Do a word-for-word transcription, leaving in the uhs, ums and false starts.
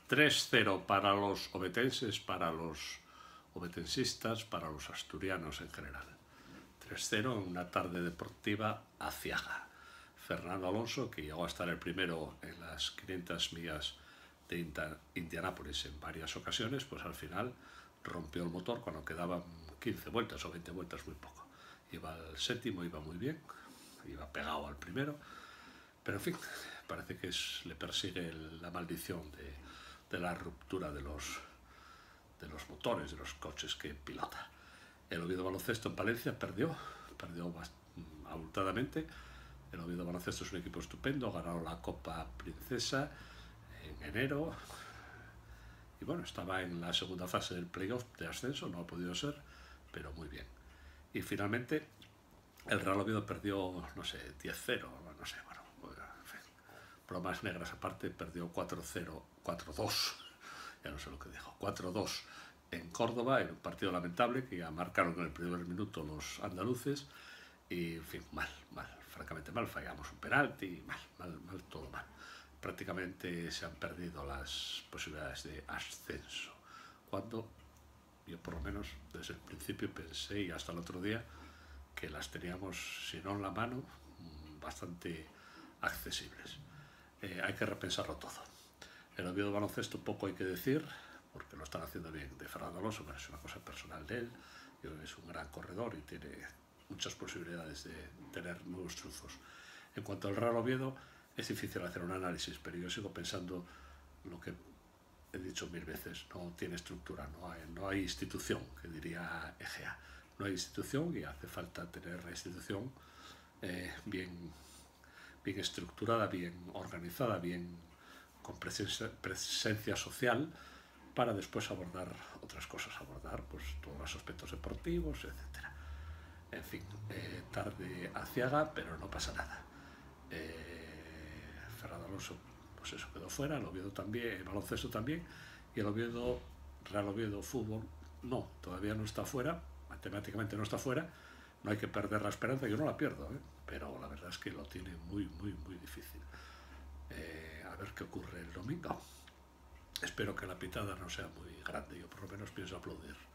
tres cero para los obetenses, para los obetensistas, para los asturianos en general. tres cero en una tarde deportiva aciaga. Fernando Alonso, que llegó a estar el primero en las quinientas millas de Indianápolis en varias ocasiones, pues al final rompió el motor cuando quedaban quince vueltas o veinte vueltas, muy poco. Iba al séptimo, iba muy bien, iba pegado al primero, pero en fin, parece que es, le persigue el, la maldición de, de la ruptura de los, de los motores de los coches que pilota. El Oviedo Baloncesto en Palencia perdió, perdió abultadamente. El Oviedo Baloncesto es un equipo estupendo, ganaron la Copa Princesa en enero y bueno, estaba en la segunda fase del playoff de ascenso, no ha podido ser, pero muy bien. Y finalmente el Real Oviedo perdió, no sé, diez cero, no sé, bueno, en fin, bromas negras aparte, perdió cuatro cero, cuatro dos, ya no sé lo que dijo, cuatro dos en Córdoba, en un partido lamentable que ya marcaron en el primer minuto los andaluces y, en fin, mal, mal, francamente mal, fallamos un penalti, mal, mal, mal, todo mal. Prácticamente se han perdido las posibilidades de ascenso, cuando yo por lo menos desde el principio pensé, y hasta el otro día, que las teníamos, si no en la mano, bastante accesibles. Eh, hay que repensarlo todo. El Oviedo Baloncesto poco hay que decir, porque lo están haciendo bien de Fernando Alonso, pero es una cosa personal de él. Yo creo que es un gran corredor y tiene muchas posibilidades de tener nuevos triunfos. En cuanto al Real Oviedo, es difícil hacer un análisis, pero yo sigo pensando lo que he dicho mil veces, no tiene estructura, no hay, no hay institución, que diría Egea. No hay institución y hace falta tener la institución eh, bien, bien estructurada, bien organizada, bien con presencia, presencia social, para después abordar otras cosas, abordar pues todos los aspectos deportivos, etcétera. En fin, eh, tarde aciaga, pero no pasa nada. Eh, Fernando Alonso, pues eso, quedó fuera, el Oviedo también, el baloncesto también, y el Oviedo, Real Oviedo Fútbol, no, todavía no está fuera, matemáticamente no está fuera, no hay que perder la esperanza, yo no la pierdo, ¿eh? Pero la verdad es que lo tiene muy, muy, muy difícil. Eh, a ver qué ocurre el domingo. Espero que la pitada no sea muy grande, yo por lo menos pienso aplaudir.